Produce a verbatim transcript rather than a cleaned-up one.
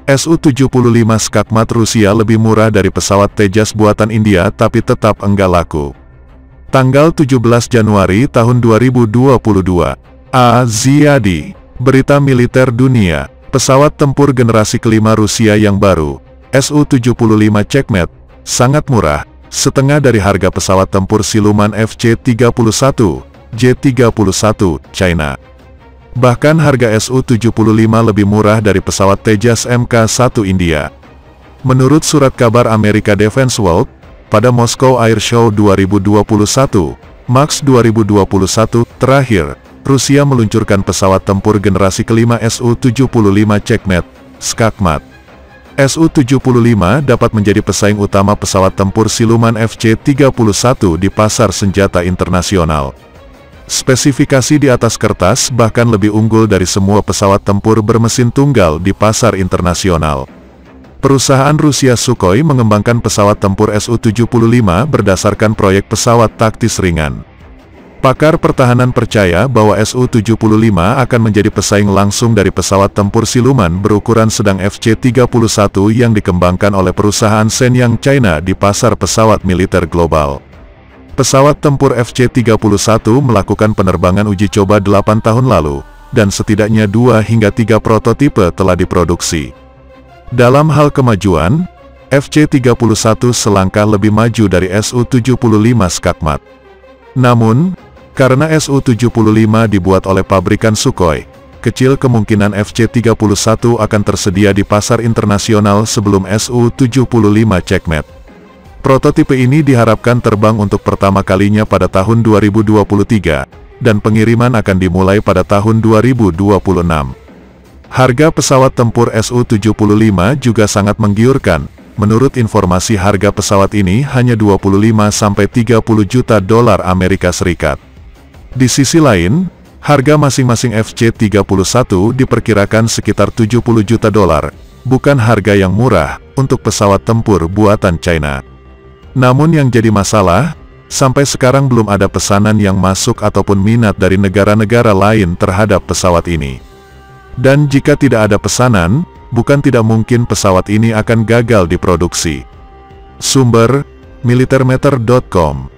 S U tujuh puluh lima Skakmat Rusia lebih murah dari pesawat Tejas buatan India tapi tetap enggak laku. Tanggal tujuh belas Januari tahun dua ribu dua puluh dua. A. Ziadi. Berita militer dunia. Pesawat tempur generasi kelima Rusia yang baru, S U tujuh puluh lima Checkmate, sangat murah, setengah dari harga pesawat tempur siluman F C tiga puluh satu, J tiga puluh satu, China. Bahkan harga S U tujuh puluh lima lebih murah dari pesawat Tejas M K satu India. Menurut surat kabar Amerika Defense World, pada Moscow Air Show dua ribu dua puluh satu, Max dua ribu dua puluh satu, terakhir, Rusia meluncurkan pesawat tempur generasi kelima S U tujuh puluh lima Checkmate, Skakmat. S U tujuh puluh lima dapat menjadi pesaing utama pesawat tempur siluman F C tiga puluh satu di pasar senjata internasional. Spesifikasi di atas kertas bahkan lebih unggul dari semua pesawat tempur bermesin tunggal di pasar internasional. Perusahaan Rusia Sukhoi mengembangkan pesawat tempur S U tujuh puluh lima berdasarkan proyek pesawat taktis ringan. Pakar pertahanan percaya bahwa S U tujuh puluh lima akan menjadi pesaing langsung dari pesawat tempur siluman berukuran sedang F C tiga puluh satu yang dikembangkan oleh perusahaan Shenyang China di pasar pesawat militer global. Pesawat tempur F C tiga puluh satu melakukan penerbangan uji coba delapan tahun lalu, dan setidaknya dua hingga tiga prototipe telah diproduksi. Dalam hal kemajuan, F C tiga puluh satu selangkah lebih maju dari S U tujuh puluh lima Skakmat. Namun, karena S U tujuh puluh lima dibuat oleh pabrikan Sukhoi, kecil kemungkinan F C tiga puluh satu akan tersedia di pasar internasional sebelum S U tujuh puluh lima Checkmate. Prototipe ini diharapkan terbang untuk pertama kalinya pada tahun dua ribu dua puluh tiga, dan pengiriman akan dimulai pada tahun dua ribu dua puluh enam. Harga pesawat tempur S U tujuh puluh lima juga sangat menggiurkan. Menurut informasi harga pesawat ini hanya dua puluh lima sampai tiga puluh juta dolar Amerika Serikat. Di sisi lain, harga masing-masing F C tiga puluh satu diperkirakan sekitar tujuh puluh juta dolar, bukan harga yang murah untuk pesawat tempur buatan China. Namun yang jadi masalah, sampai sekarang belum ada pesanan yang masuk ataupun minat dari negara-negara lain terhadap pesawat ini. Dan jika tidak ada pesanan, bukan tidak mungkin pesawat ini akan gagal diproduksi. Sumber, militermeter titik com